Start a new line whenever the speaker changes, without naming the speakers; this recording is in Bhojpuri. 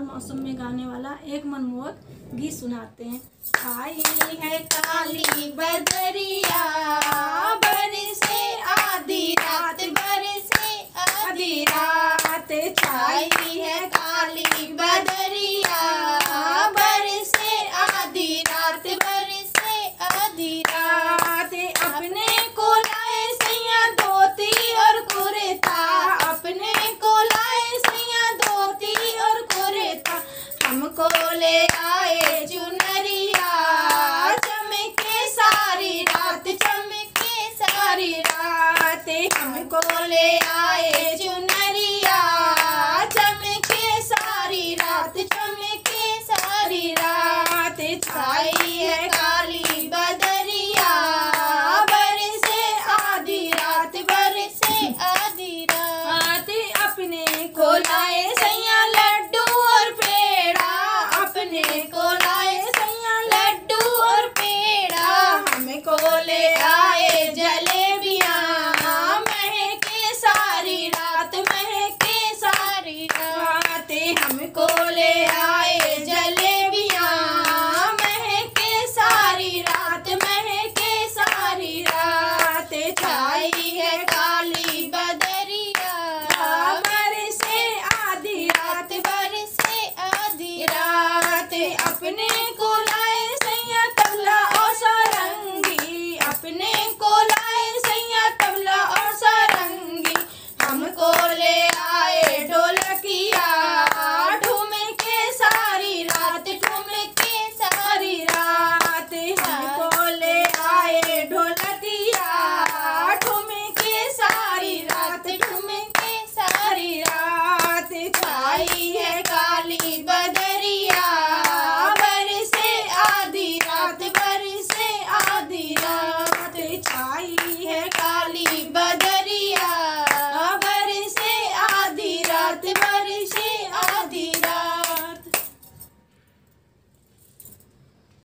मौसम में गाने वाला एक मनमोहक गीत सुनाते हैं। आई है काली बदरिया, बरसे आधी रात, बरसे आधी रात, छाई है काली बदरिया, बरसे आधी रात, बरसे आधी रात। अपने को लाए सैया धोती और कुर्ता, अपने को लाए सैया धोती और कुर्ता, हमको ले आए चुनरिया, चमके सारी रात, चमके सारी रात, हमको ले